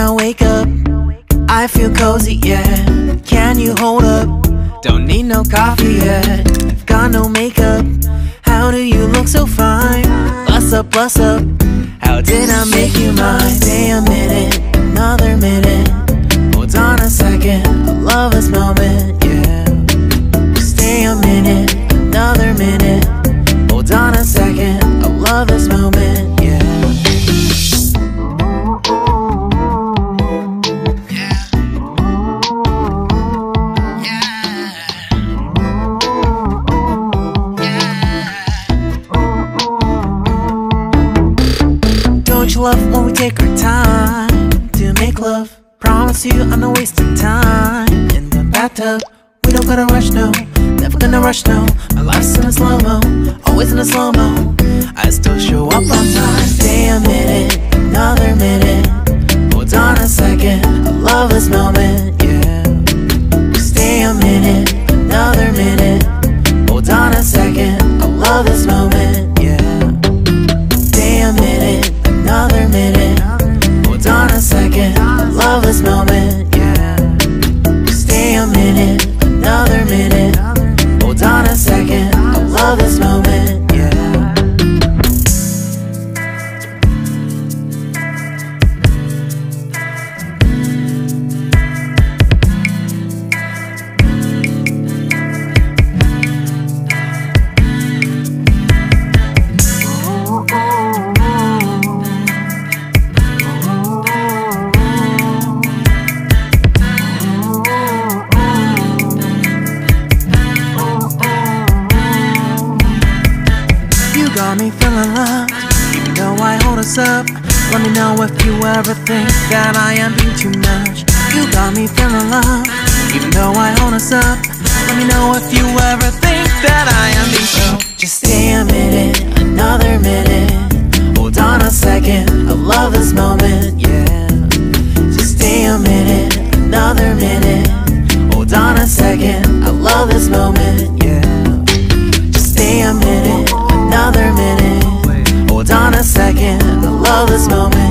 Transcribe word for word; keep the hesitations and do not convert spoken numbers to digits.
I wake up, I feel cozy, yeah. Can you hold up? Don't need no coffee yet. Got no makeup. How do you look so fine? Bust up, bust up. How did I make you mine? Stay a minute, another minute. Hold on a second, I love this moment, yeah. Stay a minute, another minute. Hold on a second, I love this moment, yeah. Don't you love when we take our time to make love? Promise you I'm not wasting time in the bathtub. We don't gotta rush, no. Never gonna rush, no. My life's in a slow-mo, always in a slow-mo. I still show up on time. Stay a minute, another minute. Hold on a second, I love this moment, yeah. Stay a minute, another minute. Hold on a second, I love this moment, yeah. Stay a minute, another minute. Hold on a second, I love this moment, yeah. Stay a minute, another minute. Hold on a second, I love this moment, yeah. Got me feeling loved, even though I hold us up. Let me know if you ever think that I am being too much. You got me feeling loved, even though I hold us up. Let me know if you ever think that I am being so. Just stay a minute, another minute. Hold on a second, I love this moment, yeah. Just stay a minute, another minute. Hold on a second, I love this moment, yeah. Just stay a minute, another minute. Hold on a second, I love this moment.